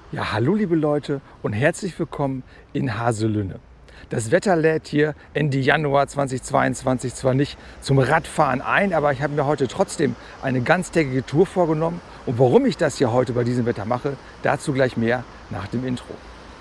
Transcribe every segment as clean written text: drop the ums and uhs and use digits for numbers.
Ja, hallo liebe Leute und herzlich willkommen in Haselünne. Das Wetter lädt hier Ende Januar 2022 zwar nicht zum Radfahren ein, aber ich habe mir heute trotzdem eine ganztägige Tour vorgenommen. Und warum ich das hier heute bei diesem Wetter mache, dazu gleich mehr nach dem Intro.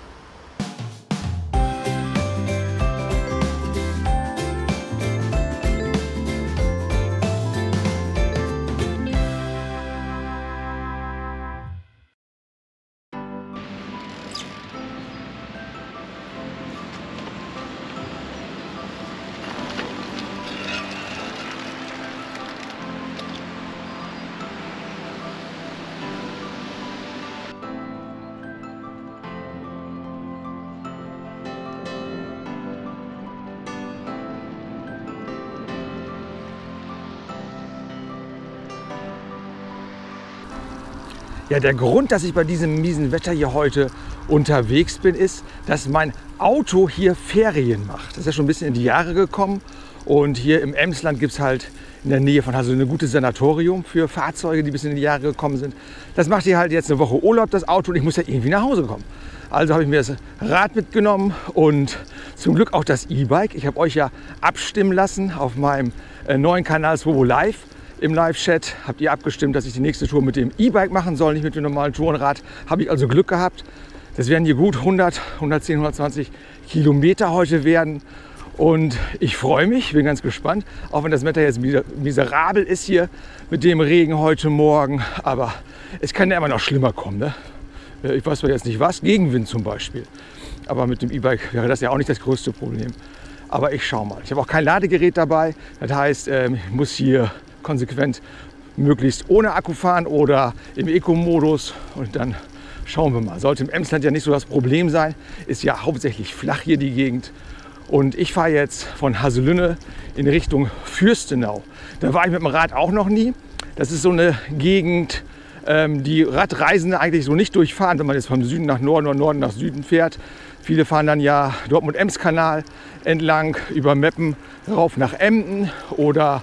Ja, der Grund, dass ich bei diesem miesen Wetter hier heute unterwegs bin, ist, dass mein Auto hier Ferien macht. Das ist ja schon ein bisschen in die Jahre gekommen. Und hier im Emsland gibt es halt in der Nähe von Haselünne ein gutes Sanatorium für Fahrzeuge, die ein bisschen in die Jahre gekommen sind. Das macht hier halt jetzt eine Woche Urlaub, das Auto, und ich muss ja irgendwie nach Hause kommen. Also habe ich mir das Rad mitgenommen und zum Glück auch das E-Bike. Ich habe euch ja abstimmen lassen auf meinem neuen Kanal Swobo Live. Im Live-Chat habt ihr abgestimmt, dass ich die nächste Tour mit dem E-Bike machen soll, nicht mit dem normalen Tourenrad. Habe ich also Glück gehabt. Das werden hier gut 100, 110, 120 Kilometer heute werden. Und ich freue mich, bin ganz gespannt, auch wenn das Wetter jetzt miserabel ist hier mit dem Regen heute Morgen. Aber es kann ja immer noch schlimmer kommen, ne? Ich weiß zwar jetzt nicht was, Gegenwind zum Beispiel. Aber mit dem E-Bike wäre das ja auch nicht das größte Problem. Aber ich schaue mal. Ich habe auch kein Ladegerät dabei. Das heißt, ich muss hier konsequent möglichst ohne Akku fahren oder im Eco-Modus, und dann schauen wir mal. Sollte im Emsland ja nicht so das Problem sein, ist ja hauptsächlich flach hier die Gegend. Und ich fahre jetzt von Haselünne in Richtung Fürstenau. Da war ich mit dem Rad auch noch nie. Das ist so eine Gegend, die Radreisende eigentlich so nicht durchfahren, wenn man jetzt vom Süden nach Norden oder Norden nach Süden fährt. Viele fahren dann ja Dortmund-Ems-Kanal entlang über Meppen rauf nach Emden oder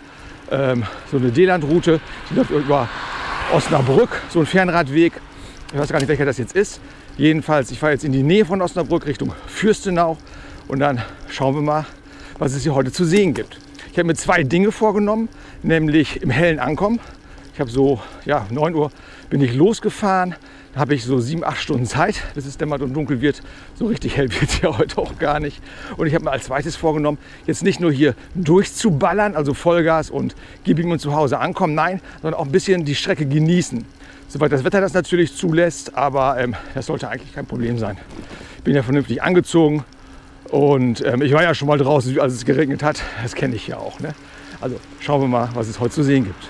so eine D-Land-Route, die läuft über Osnabrück, so ein Fernradweg. Ich weiß gar nicht, welcher das jetzt ist. Jedenfalls, ich fahre jetzt in die Nähe von Osnabrück Richtung Fürstenau und dann schauen wir mal, was es hier heute zu sehen gibt. Ich habe mir zwei Dinge vorgenommen, nämlich im hellen Ankommen. Ich habe so, ja, 9 Uhr bin ich losgefahren. Da habe ich so 7, 8 Stunden Zeit, bis es dämmert und dunkel wird. So richtig hell wird es ja heute auch gar nicht. Und ich habe mir als zweites vorgenommen, jetzt nicht nur hier durchzuballern, also Vollgas und gib ihm und zu Hause ankommen, nein, sondern auch ein bisschen die Strecke genießen. Soweit das Wetter das natürlich zulässt, aber das sollte eigentlich kein Problem sein. Ich bin ja vernünftig angezogen und ich war ja schon mal draußen, als es geregnet hat. Das kenne ich ja auch, ne? Also schauen wir mal, was es heute zu sehen gibt.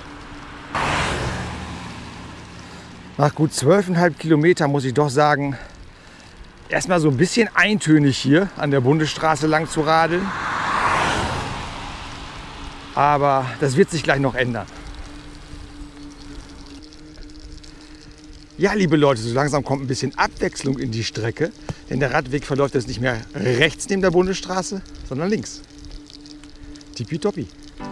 Nach gut 12,5 Kilometern muss ich doch sagen, erstmal so ein bisschen eintönig hier an der Bundesstraße lang zu radeln. Aber das wird sich gleich noch ändern. Ja, liebe Leute, so langsam kommt ein bisschen Abwechslung in die Strecke. Denn der Radweg verläuft jetzt nicht mehr rechts neben der Bundesstraße, sondern links. Tippitoppi.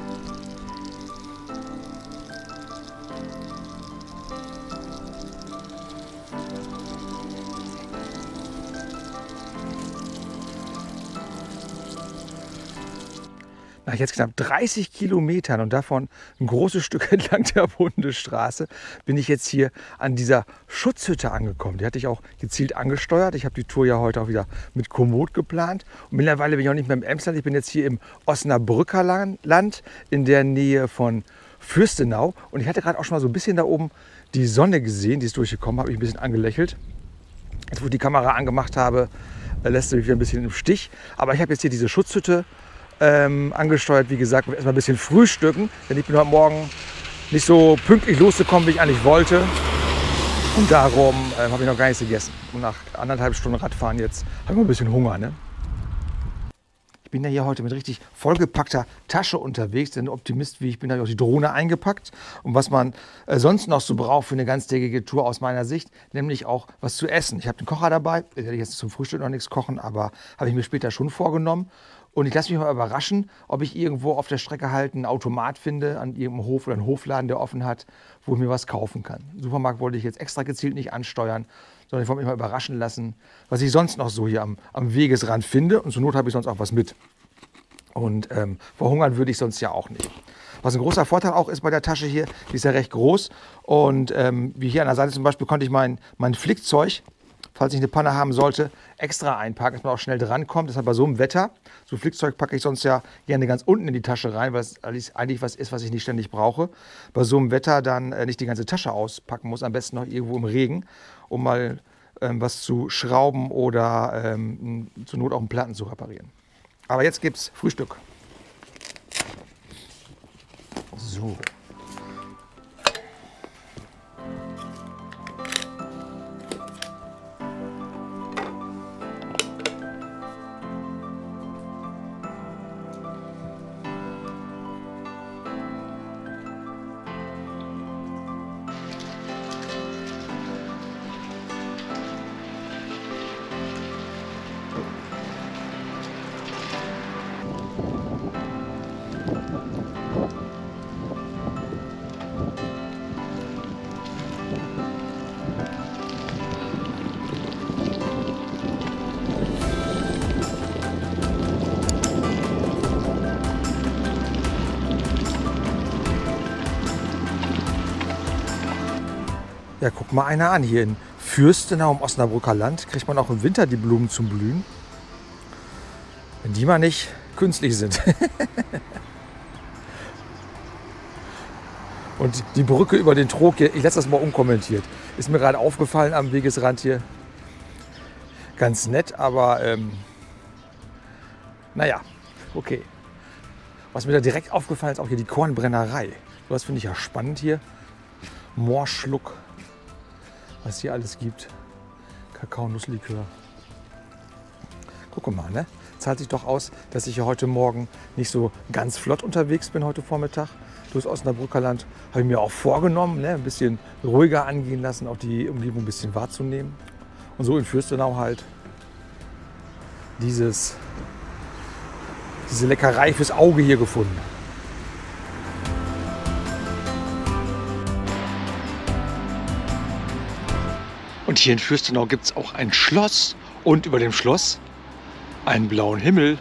Nach jetzt knapp 30 Kilometern und davon ein großes Stück entlang der Bundesstraße bin ich jetzt hier an dieser Schutzhütte angekommen. Die hatte ich auch gezielt angesteuert. Ich habe die Tour ja heute auch wieder mit Komoot geplant. Und mittlerweile bin ich auch nicht mehr im Emsland. Ich bin jetzt hier im Osnabrücker Land in der Nähe von Fürstenau. Und ich hatte gerade auch schon mal so ein bisschen da oben die Sonne gesehen, die ist durchgekommen, habe ich ein bisschen angelächelt. Jetzt, wo ich die Kamera angemacht habe, lässt sie mich wieder ein bisschen im Stich. Aber ich habe jetzt hier diese Schutzhütte angesteuert, wie gesagt, erstmal ein bisschen frühstücken, denn ich bin heute Morgen nicht so pünktlich losgekommen, wie ich eigentlich wollte, und darum habe ich noch gar nichts gegessen. Und nach 1,5 Stunden Radfahren jetzt habe ich mal ein bisschen Hunger, ne? Ich bin ja hier heute mit richtig vollgepackter Tasche unterwegs, denn Optimist wie ich bin, habe ich auch die Drohne eingepackt und was man sonst noch so braucht für eine ganztägige Tour aus meiner Sicht, nämlich auch was zu essen. Ich habe den Kocher dabei, ich werde jetzt zum Frühstück noch nichts kochen, aber habe ich mir später schon vorgenommen. Und ich lasse mich mal überraschen, ob ich irgendwo auf der Strecke halt einen Automat finde, an irgendeinem Hof oder einen Hofladen, der offen hat, wo ich mir was kaufen kann. Den Supermarkt wollte ich jetzt extra gezielt nicht ansteuern, sondern ich wollte mich mal überraschen lassen, was ich sonst noch so hier am Wegesrand finde. Und zur Not habe ich sonst auch was mit. Und verhungern würde ich sonst ja auch nicht. Was ein großer Vorteil auch ist bei der Tasche hier, die ist ja recht groß. Und wie hier an der Seite zum Beispiel konnte ich mein Flickzeug, falls ich eine Panne haben sollte, extra einpacken, dass man auch schnell drankommt. Deshalb bei so einem Wetter, so Flickzeug packe ich sonst ja gerne ganz unten in die Tasche rein, weil es eigentlich was ist, was ich nicht ständig brauche. Bei so einem Wetter dann nicht die ganze Tasche auspacken muss, am besten noch irgendwo im Regen, um mal was zu schrauben oder zur Not auch einen Platten zu reparieren. Aber jetzt gibt's Frühstück. So. Ja, guck mal einer an. Hier in Fürstenau im Osnabrücker Land kriegt man auch im Winter die Blumen zum Blühen. Wenn die mal nicht künstlich sind. Und die Brücke über den Trog hier, ich lasse das mal unkommentiert. Ist mir gerade aufgefallen am Wegesrand hier. Ganz nett, aber naja, okay. Was mir da direkt aufgefallen ist, auch hier die Kornbrennerei. Das finde ich ja spannend hier. Moorschluck, was hier alles gibt. Kakao, Nusslikör. Guck mal, ne? Zahlt sich doch aus, dass ich hier heute Morgen nicht so ganz flott unterwegs bin heute Vormittag. Durchs Osnabrücker Land habe ich mir auch vorgenommen, ne? Ein bisschen ruhiger angehen lassen, auch die Umgebung ein bisschen wahrzunehmen. Und so in Fürstenau halt diese Leckerei fürs Auge hier gefunden. Und hier in Fürstenau gibt es auch ein Schloss und über dem Schloss einen blauen Himmel.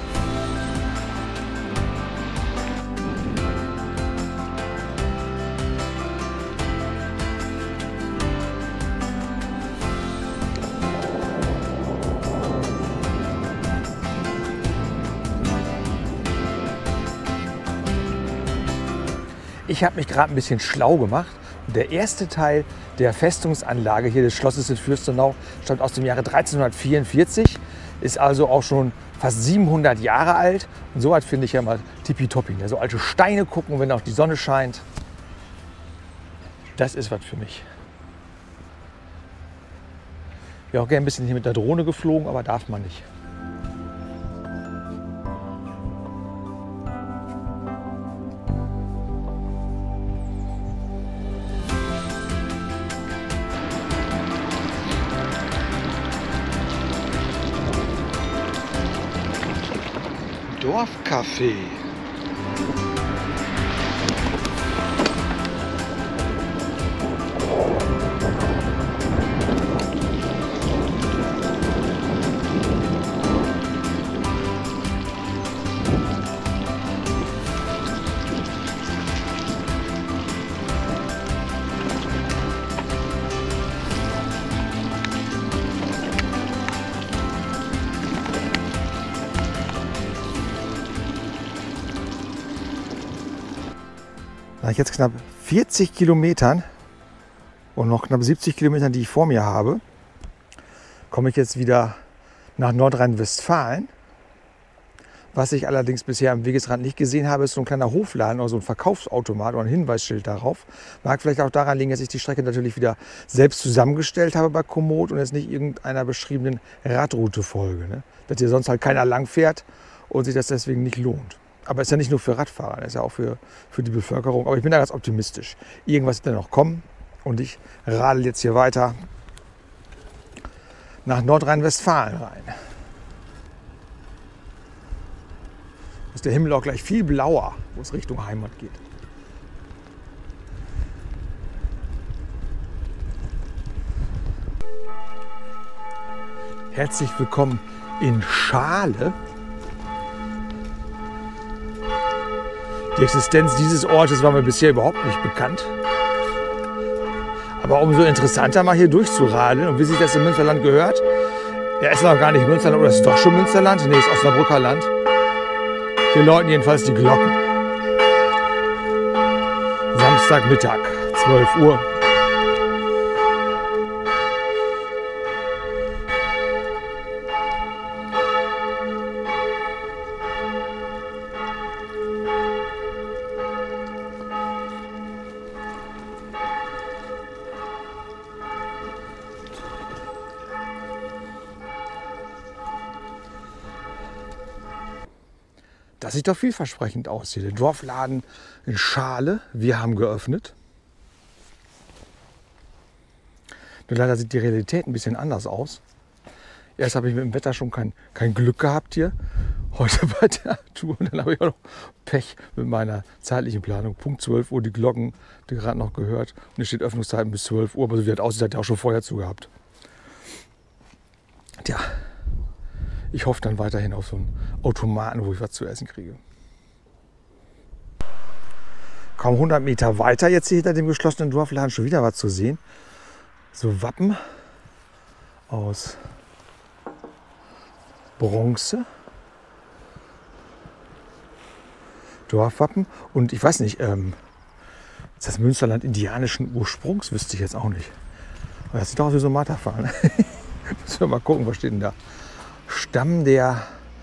Ich habe mich gerade ein bisschen schlau gemacht. Der erste Teil der Festungsanlage hier des Schlosses in Fürstenau stammt aus dem Jahre 1344, ist also auch schon fast 700 Jahre alt. Und so weit finde ich ja mal tippitoppi. Ne? So alte Steine gucken, wenn auch die Sonne scheint. Das ist was für mich. Ich wäre auch gerne ein bisschen hier mit der Drohne geflogen, aber darf man nicht. Dorfcafé. Nach jetzt knapp 40 Kilometern und noch knapp 70 Kilometern, die ich vor mir habe, komme ich jetzt wieder nach Nordrhein-Westfalen. Was ich allerdings bisher am Wegesrand nicht gesehen habe, ist so ein kleiner Hofladen oder so ein Verkaufsautomat oder ein Hinweisschild darauf. Mag vielleicht auch daran liegen, dass ich die Strecke natürlich wieder selbst zusammengestellt habe bei Komoot und jetzt nicht irgendeiner beschriebenen Radroute folge. Ne? Dass hier sonst halt keiner lang fährt und sich das deswegen nicht lohnt. Aber es ist ja nicht nur für Radfahrer, es ist ja auch für die Bevölkerung. Aber ich bin da ganz optimistisch. Irgendwas wird dann noch kommen und ich radel jetzt hier weiter nach Nordrhein-Westfalen rein. Da ist der Himmel auch gleich viel blauer, wo es Richtung Heimat geht. Herzlich willkommen in Schale. Die Existenz dieses Ortes war mir bisher überhaupt nicht bekannt. Aber umso interessanter, mal hier durchzuradeln und wie sich das im Münsterland gehört. Ja, ist noch gar nicht Münsterland, oder ist es doch schon Münsterland? Nee, ist Osnabrücker Land. Hier läuten jedenfalls die Glocken. Samstagmittag, 12 Uhr. Das sieht doch vielversprechend aus hier. Der Dorfladen in Schale. Wir haben geöffnet. Nur leider sieht die Realität ein bisschen anders aus. Erst habe ich mit dem Wetter schon kein Glück gehabt hier. Heute bei der Tour. Und dann habe ich auch noch Pech mit meiner zeitlichen Planung. Punkt 12 Uhr, die Glocken, habt ihr gerade noch gehört. Und hier steht Öffnungszeiten bis 12 Uhr. Aber so wie das aussieht, hat er auch schon vorher zugehabt. Tja. Ich hoffe dann weiterhin auf so einen Automaten, wo ich was zu essen kriege. Kaum 100 Meter weiter, jetzt hier hinter dem geschlossenen Dorfladen, schon wieder was zu sehen. So Wappen aus Bronze. Dorfwappen. Und ich weiß nicht, ist das Münsterland indianischen Ursprungs? Wüsste ich jetzt auch nicht. Aber das sieht doch aus wie so ein Marterpfahl. Müssen wir mal gucken, was steht denn da? Stamm der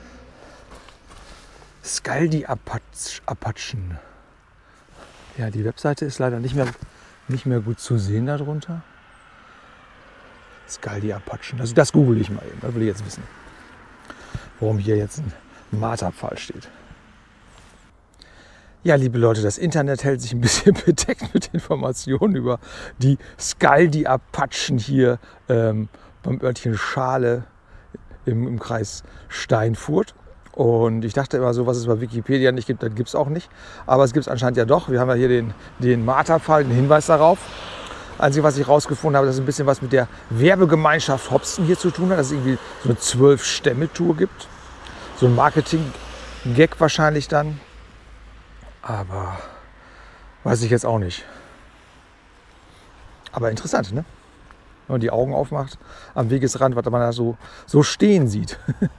Skaldi-Apachen. Ja, die Webseite ist leider nicht mehr gut zu sehen darunter. Skaldi-Apachen. Also das google ich mal eben. Das will ich jetzt wissen. Warum hier jetzt ein Marterpfahl steht. Ja, liebe Leute, das Internet hält sich ein bisschen bedeckt mit Informationen über die Skaldi-Apachen hier beim Örtchen Schale im Kreis Steinfurt. Und ich dachte immer so, was es bei Wikipedia nicht gibt, das gibt es auch nicht. Aber es gibt es anscheinend ja doch. Wir haben ja hier den Marterpfahl, den Hinweis darauf. Einzige, was ich rausgefunden habe, dass es ein bisschen was mit der Werbegemeinschaft Hopsten hier zu tun hat. Dass es irgendwie so eine 12-Stämme-Tour gibt. So ein Marketing-Gag wahrscheinlich dann. Aber weiß ich jetzt auch nicht. Aber interessant, ne? Wenn man die Augen aufmacht am Wegesrand, was man da so stehen sieht.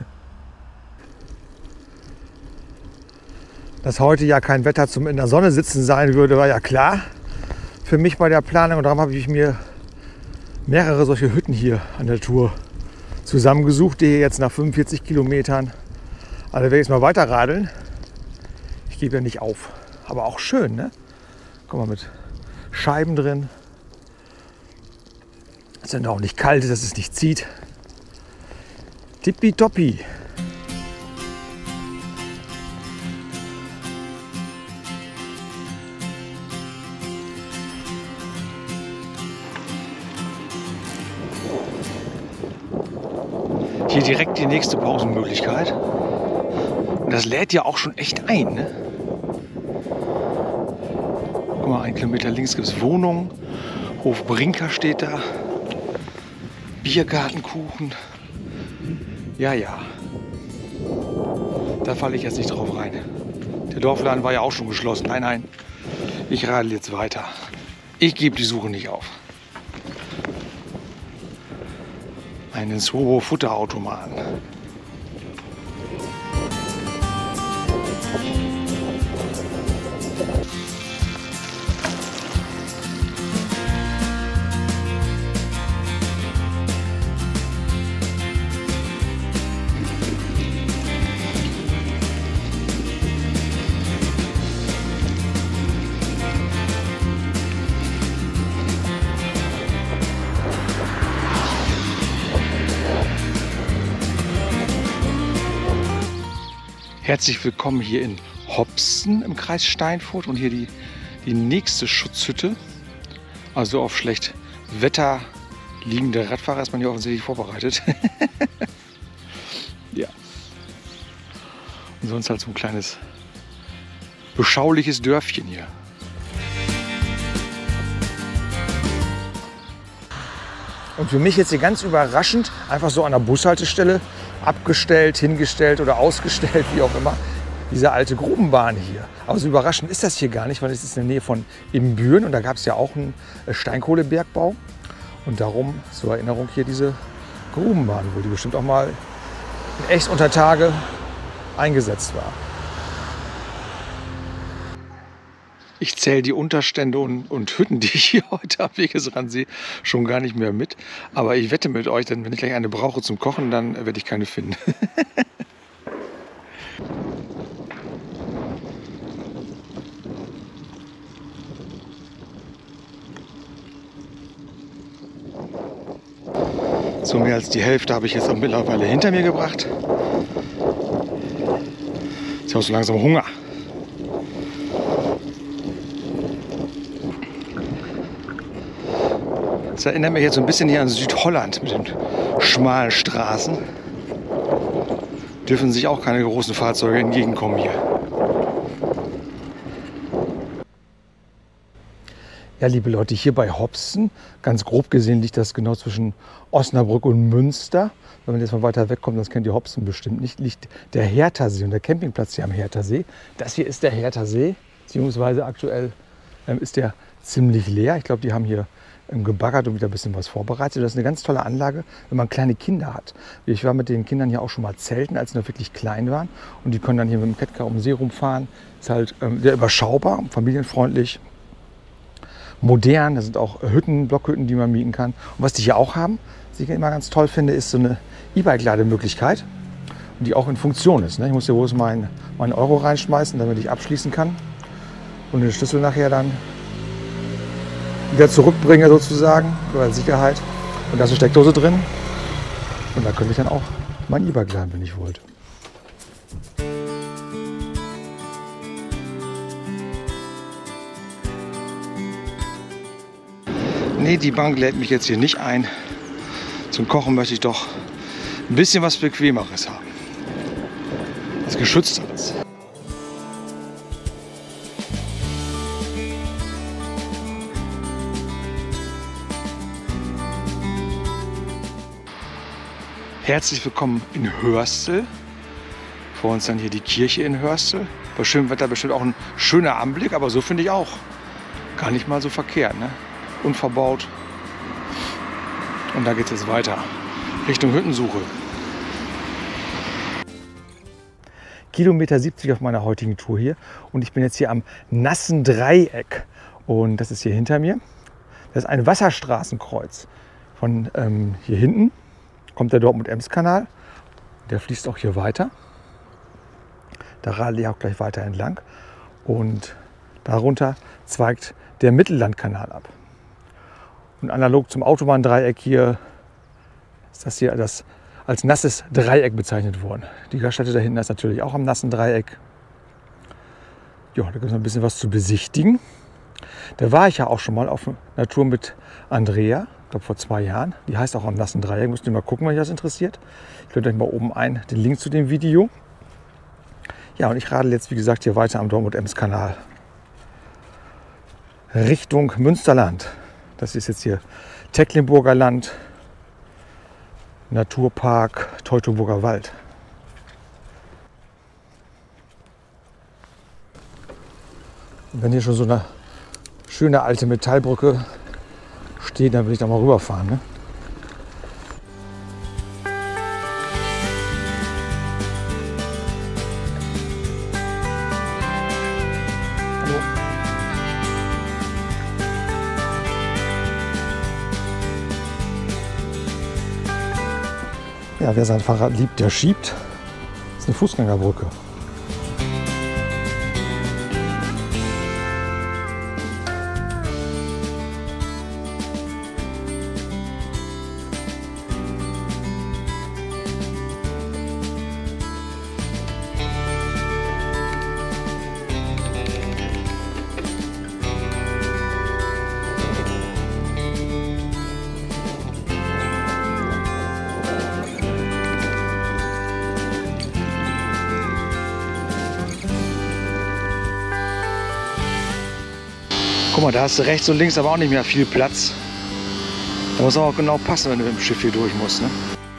Dass heute ja kein Wetter zum in der Sonne sitzen sein würde, war ja klar für mich bei der Planung. Und darum habe ich mir mehrere solche Hütten hier an der Tour zusammengesucht, die hier jetzt nach 45 Kilometern. Also werde ich jetzt mal weiter radeln. Ich gebe ja nicht auf. Aber auch schön, ne? Guck mal, mit Scheiben drin. Es ist auch nicht kalt, dass es nicht zieht. Tippitoppi. Hier direkt die nächste Pausenmöglichkeit. Und das lädt ja auch schon echt ein, ne? Guck mal, 1 Kilometer links gibt es Wohnungen. Hof Brinker steht da. Biergartenkuchen. Ja. Da falle ich jetzt nicht drauf rein. Der Dorfladen war ja auch schon geschlossen. Nein. Ich radel jetzt weiter. Ich gebe die Suche nicht auf. Einen Swobo-Futterautomaten. Herzlich willkommen hier in Hopsten im Kreis Steinfurt und hier die nächste Schutzhütte. Also auf schlecht Wetter liegende Radfahrer ist man hier offensichtlich vorbereitet. Ja. Und sonst halt so ein kleines beschauliches Dörfchen hier. Und für mich jetzt hier ganz überraschend, einfach so an der Bushaltestelle abgestellt, hingestellt oder ausgestellt, wie auch immer, diese alte Grubenbahn hier. Aber so überraschend ist das hier gar nicht, weil es ist in der Nähe von Ibbenbüren und da gab es ja auch einen Steinkohlebergbau. Und darum, zur Erinnerung, hier diese Grubenbahn, wo die bestimmt auch mal in echt unter Tage eingesetzt war. Ich zähle die Unterstände und Hütten, die ich hier heute am Wegesrand sehe, schon gar nicht mehr mit. Aber ich wette mit euch, denn wenn ich gleich eine brauche zum Kochen, dann werde ich keine finden. So mehr als die Hälfte habe ich jetzt auch mittlerweile hinter mir gebracht. Jetzt habe ich auch so langsam Hunger. Das erinnert mich jetzt so ein bisschen hier an Südholland mit den schmalen Straßen. Dürfen sich auch keine großen Fahrzeuge entgegenkommen hier. Ja, liebe Leute, hier bei Hopsten, ganz grob gesehen liegt das genau zwischen Osnabrück und Münster. Wenn man jetzt mal weiter wegkommt, das kennt ihr Hopsten bestimmt nicht, liegt der Herthasee und der Campingplatz hier am Herthasee. Das hier ist der Herthasee, beziehungsweise aktuell ist der ziemlich leer. Ich glaube, die haben hier gebaggert und wieder ein bisschen was vorbereitet. Das ist eine ganz tolle Anlage, wenn man kleine Kinder hat. Ich war mit den Kindern hier auch schon mal zelten, als sie noch wirklich klein waren. Und die können dann hier mit dem Catcar um den See rumfahren. Ist halt sehr überschaubar, familienfreundlich, modern. Da sind auch Hütten, Blockhütten, die man mieten kann. Und was die hier auch haben, was ich immer ganz toll finde, ist so eine E-Bike-Lademöglichkeit, die auch in Funktion ist. Ich muss hier bloß meinen Euro reinschmeißen, damit ich abschließen kann und den Schlüssel nachher dann wieder zurückbringe sozusagen, oder Sicherheit. Und da ist eine Steckdose drin. Und da könnte ich dann auch mein E-Bike laden, wenn ich wollte. Nee, die Bank lädt mich jetzt hier nicht ein. Zum Kochen möchte ich doch ein bisschen was Bequemeres haben. Was Geschützteres. Herzlich willkommen in Hörstel. Vor uns dann hier die Kirche in Hörstel. Bei schönem Wetter bestimmt auch ein schöner Anblick, aber so finde ich auch gar nicht mal so verkehrt, ne? Unverbaut. Und da geht es jetzt weiter Richtung Hüttensuche. Kilometer 70 auf meiner heutigen Tour hier und ich bin jetzt hier am Nassen Dreieck und das ist hier hinter mir. Das ist ein Wasserstraßenkreuz. Von hier hinten kommt der Dortmund-Ems-Kanal. Der fließt auch hier weiter. Da radel ich auch gleich weiter entlang. Und darunter zweigt der Mittellandkanal ab. Und analog zum Autobahndreieck hier ist das hier als nasses Dreieck bezeichnet worden. Die Gaststätte da hinten ist natürlich auch am nassen Dreieck. Ja, da gibt es noch ein bisschen was zu besichtigen. Da war ich ja auch schon mal auf einer Tour mit Andrea. Ich glaube vor 2 Jahren. Die heißt auch am nassen Dreieck. Müsst ihr mal gucken, wenn euch das interessiert. Ich blende euch mal oben den Link zu dem Video. Ja, und ich radel jetzt, wie gesagt, hier weiter am Dortmund-Ems-Kanal Richtung Münsterland. Das ist jetzt hier Tecklenburger Land, Naturpark, Teutoburger Wald. Und wenn hier schon so eine schöne alte Metallbrücke steht, dann will ich da mal rüberfahren. Ne? Hallo. Ja, wer sein Fahrrad liebt, der schiebt. Das ist eine Fußgängerbrücke. Guck mal, da hast du rechts und links aber auch nicht mehr viel Platz. muss auch genau passen, wenn du mit dem Schiff hier durch musst. Ne?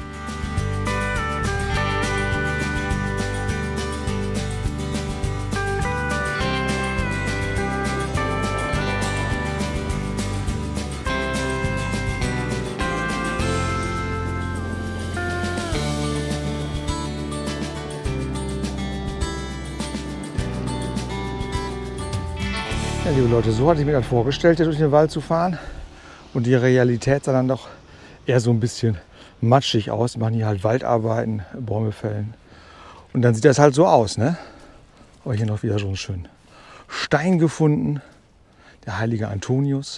Ja, liebe Leute, so hatte ich mir das vorgestellt, hier durch den Wald zu fahren. Und die Realität sah dann doch eher so ein bisschen matschig aus. Wir machen hier halt Waldarbeiten, Bäume fällen. Und dann sieht das halt so aus, ne? Aber hier noch wieder so einen schönen Stein gefunden. Der heilige Antonius.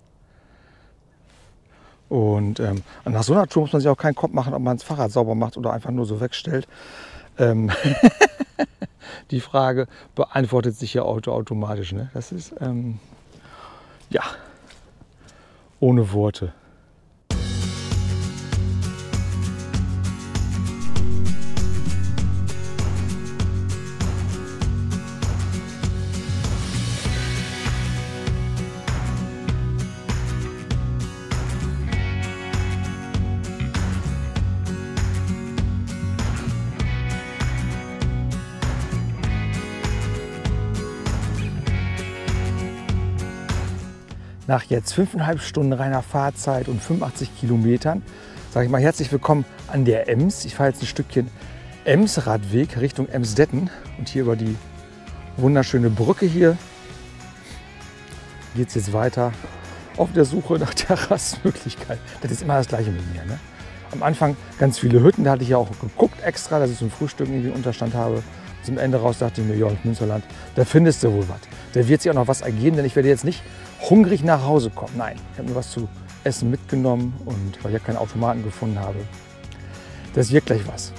Und nach so einer Tour muss man sich auch keinen Kopf machen, ob man das Fahrrad sauber macht oder einfach nur so wegstellt. Die Frage beantwortet sich ja automatisch. Ne? Das ist, ja, ohne Worte. Nach jetzt 5,5 Stunden reiner Fahrzeit und 85 Kilometern sage ich mal herzlich willkommen an der Ems. Ich fahre jetzt ein Stückchen Emsradweg Richtung Emsdetten und hier über die wunderschöne Brücke hier geht es jetzt weiter auf der Suche nach der Rastmöglichkeit. Das ist immer das Gleiche mit mir. Ne? Am Anfang ganz viele Hütten, da hatte ich ja auch geguckt extra, dass ich zum Frühstück irgendwie einen Unterstand habe. Zum Ende raus dachte ich mir, ja, im Münsterland, da findest du wohl was. Da wird sich auch noch was ergeben, denn ich werde jetzt nicht hungrig nach Hause kommen. Nein, ich habe mir was zu essen mitgenommen und weil ich ja keinen Automaten gefunden habe. Das wird gleich was.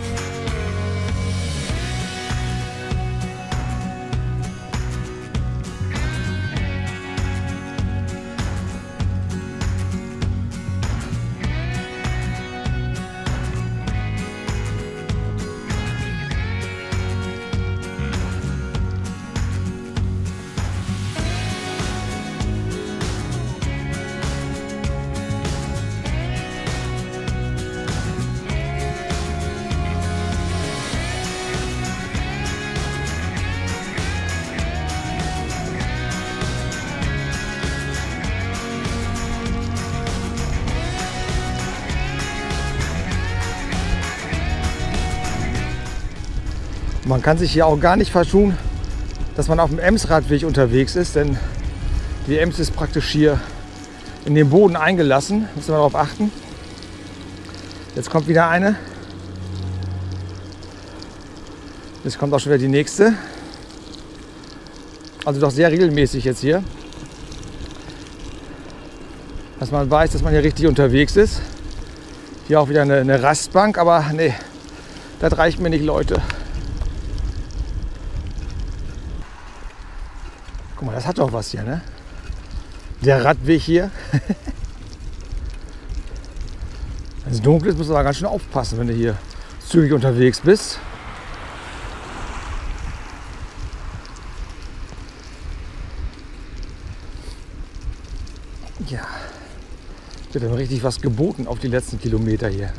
Man kann sich hier auch gar nicht vertun, dass man auf dem Emsradweg unterwegs ist, denn die Ems ist praktisch hier in den Boden eingelassen. Müssen wir darauf achten. Jetzt kommt wieder eine. Jetzt kommt auch schon wieder die nächste. Also doch sehr regelmäßig jetzt hier. Dass man weiß, dass man hier richtig unterwegs ist. Hier auch wieder eine Rastbank, aber nee, das reicht mir nicht, Leute. Guck mal, das hat doch was hier, ne? Der Radweg hier. Wenn es dunkel ist, musst du da ganz schön aufpassen, wenn du hier zügig unterwegs bist. Ja, wird dann richtig was geboten auf die letzten Kilometer hier.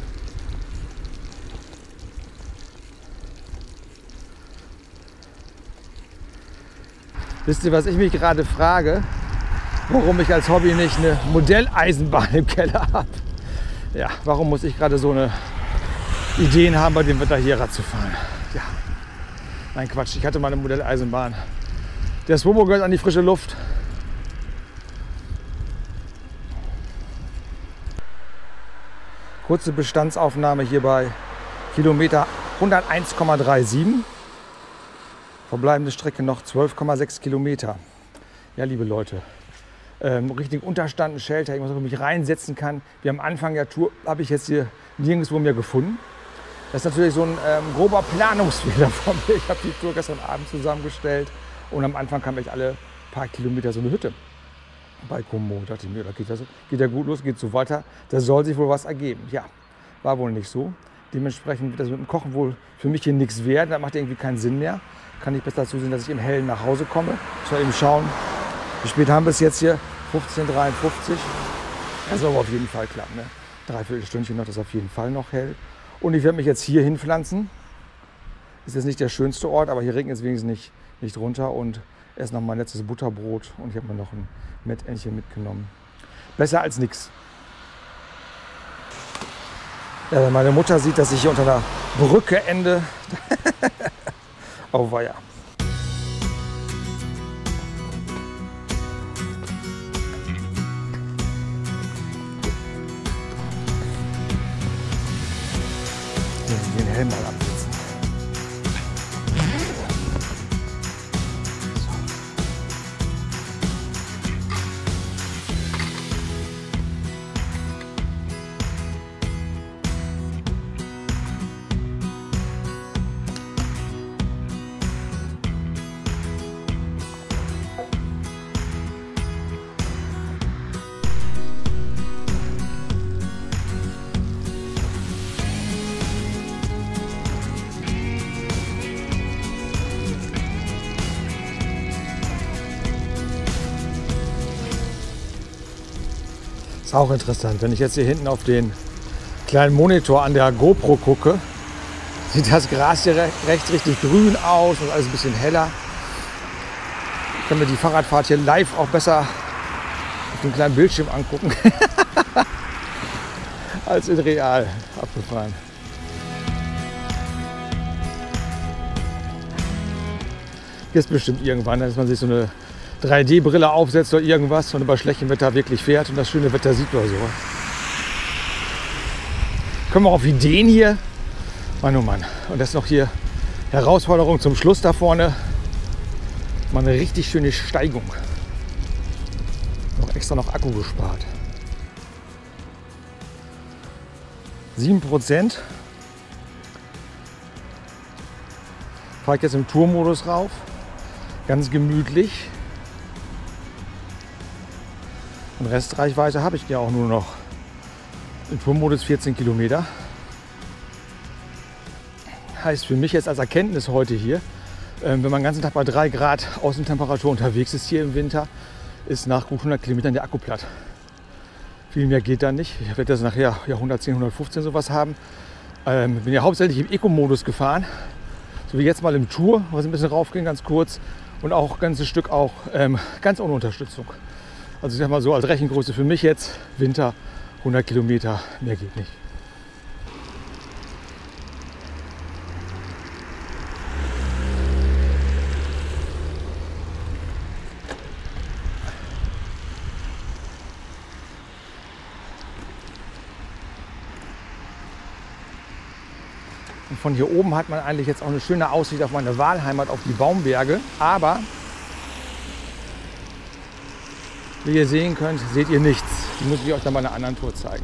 Wisst ihr, was ich mich gerade frage? Warum ich als Hobby nicht eine Modelleisenbahn im Keller habe? Ja, warum muss ich gerade so eine Ideen haben, bei dem Wetter hier Rad zu fahren? Ja, nein Quatsch, ich hatte mal eine Modelleisenbahn. Der Swobo gehört an die frische Luft. Kurze Bestandsaufnahme hier bei Kilometer 101,37. Verbleibende Strecke noch 12,6 Kilometer. Ja, liebe Leute, richtig Unterstand, ein Shelter, irgendwas, wo ich mich reinsetzen kann. Wie am Anfang der Tour habe ich jetzt hier nirgendwo mehr gefunden. Das ist natürlich so ein grober Planungsfehler von mir. Ich habe die Tour gestern Abend zusammengestellt und am Anfang kam echt alle paar Kilometer so eine Hütte bei Como. Da dachte ich mir, da geht ja gut los, geht so weiter. Da soll sich wohl was ergeben. Ja, war wohl nicht so. Dementsprechend wird das mit dem Kochen wohl für mich hier nichts werden. Das macht irgendwie keinen Sinn mehr. Kann ich besser zusehen, dass ich im Hellen nach Hause komme. Ich soll eben schauen, wie spät haben wir es jetzt hier? 15:53. Das soll aber auf jeden Fall klappen. Ne? 3/4 Stündchen noch, das ist auf jeden Fall noch hell. Und ich werde mich jetzt hier hinpflanzen. Ist jetzt nicht der schönste Ort, aber hier regnet es wenigstens nicht runter. Und esse noch mein letztes Butterbrot und ich habe mir noch ein Mettentchen mitgenommen. Besser als nichts. Ja, wenn meine Mutter sieht, dass ich hier unter einer Brücke ende. Auweia. Den Helm mal absetzen. Ist auch interessant, wenn ich jetzt hier hinten auf den kleinen Monitor an der GoPro gucke, sieht das Gras hier rechts richtig grün aus und alles ein bisschen heller. Ich kann mir die Fahrradfahrt hier live auch besser auf dem kleinen Bildschirm angucken als in real abgefahren. Jetzt bestimmt irgendwann, dass man sich so eine 3D-Brille aufsetzt oder irgendwas und bei schlechtem Wetter wirklich fährt und das schöne Wetter sieht oder so. Kommen wir auf Ideen hier. Mann, oh Mann. Und das ist noch hier Herausforderung zum Schluss da vorne. Mal eine richtig schöne Steigung. Noch extra noch Akku gespart. 7%. Fahre ich jetzt im Tourmodus rauf. Ganz gemütlich. Und Restreichweite habe ich ja auch nur noch im Tourmodus 14 Kilometer. Heißt für mich jetzt als Erkenntnis heute hier, wenn man den ganzen Tag bei 3 Grad Außentemperatur unterwegs ist hier im Winter, ist nach gut 100 Kilometern der Akku platt. Viel mehr geht da nicht. Ich werde das nachher 110, 115 sowas haben. Bin ja hauptsächlich im Eco-Modus gefahren. So wie jetzt mal im Tour, was ein bisschen raufging, ganz kurz. Und auch ein ganzes Stück auch ganz ohne Unterstützung. Also ich sag mal so als Rechengröße für mich jetzt, Winter 100 Kilometer, mehr geht nicht. Und von hier oben hat man eigentlich jetzt auch eine schöne Aussicht auf meine Wahlheimat, auf die Baumberge. Aber wie ihr sehen könnt, seht ihr nichts. Die muss ich euch dann bei einer anderen Tour zeigen.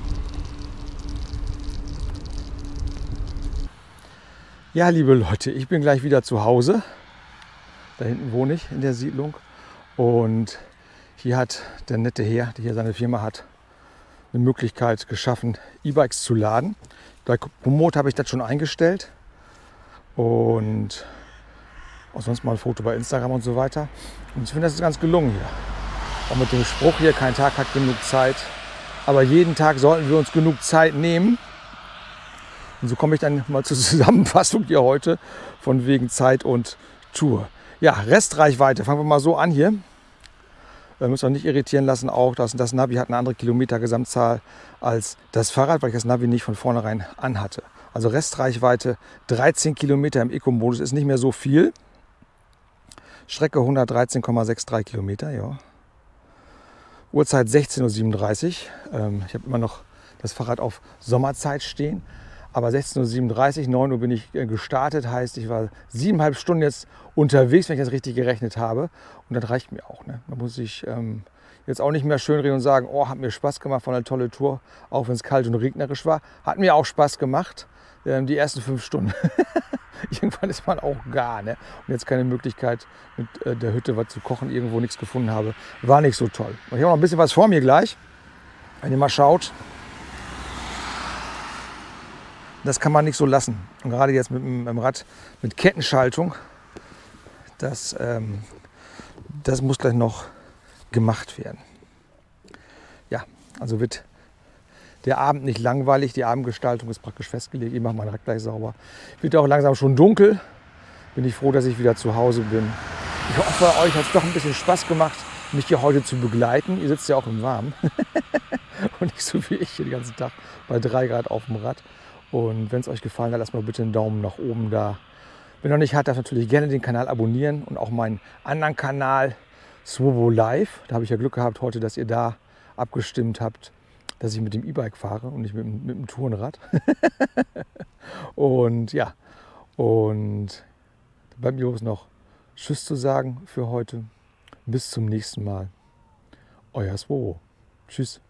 Ja, liebe Leute, ich bin gleich wieder zu Hause. Da hinten wohne ich in der Siedlung. Und hier hat der nette Herr, der hier seine Firma hat, eine Möglichkeit geschaffen, E-Bikes zu laden. Bei Komoot habe ich das schon eingestellt. Und auch sonst mal ein Foto bei Instagram und so weiter. Und ich finde, das ist ganz gelungen hier. Auch mit dem Spruch hier, kein Tag hat genug Zeit. Aber jeden Tag sollten wir uns genug Zeit nehmen. Und so komme ich dann mal zur Zusammenfassung hier heute von wegen Zeit und Tour. Ja, Restreichweite, fangen wir mal so an hier. Wir müssen uns nicht irritieren lassen, auch das Navi hat eine andere Kilometergesamtzahl als das Fahrrad, weil ich das Navi nicht von vornherein anhatte. Also Restreichweite 13 Kilometer im Eco-Modus ist nicht mehr so viel. Strecke 113,63 Kilometer, ja. Uhrzeit 16:37 Uhr. Ich habe immer noch das Fahrrad auf Sommerzeit stehen. Aber 16:37 Uhr, 9 Uhr bin ich gestartet. Heißt, ich war 7,5 Stunden jetzt unterwegs, wenn ich das richtig gerechnet habe. Und das reicht mir auch. Ne? Da muss ich jetzt auch nicht mehr schönreden und sagen, oh, hat mir Spaß gemacht, war eine tolle Tour. Auch wenn es kalt und regnerisch war. Hat mir auch Spaß gemacht. Die ersten 5 Stunden. Irgendwann ist man auch gar. Ne? Und jetzt keine Möglichkeit, mit der Hütte was zu kochen, irgendwo nichts gefunden habe. War nicht so toll. Und ich habe noch ein bisschen was vor mir gleich. Wenn ihr mal schaut. Das kann man nicht so lassen. Und gerade jetzt mit dem Rad mit Kettenschaltung, das muss gleich noch gemacht werden. Ja, also wird der Abend nicht langweilig. Die Abendgestaltung ist praktisch festgelegt. Ich mache meinen Rad gleich sauber. Wird auch langsam schon dunkel. Bin ich froh, dass ich wieder zu Hause bin. Ich hoffe, euch hat es doch ein bisschen Spaß gemacht, mich hier heute zu begleiten. Ihr sitzt ja auch im Warmen und nicht so wie ich hier den ganzen Tag bei 3 Grad auf dem Rad. Und wenn es euch gefallen hat, lasst mal bitte einen Daumen nach oben da. Wenn noch nicht hat, darf natürlich gerne den Kanal abonnieren und auch meinen anderen Kanal Swobo Live. Da habe ich ja Glück gehabt heute, dass ihr da abgestimmt habt, dass ich mit dem E-Bike fahre und nicht mit dem Tourenrad. Und ja, und bleibt mir bloß noch Tschüss zu sagen für heute. Bis zum nächsten Mal. Euer Swobo. Tschüss.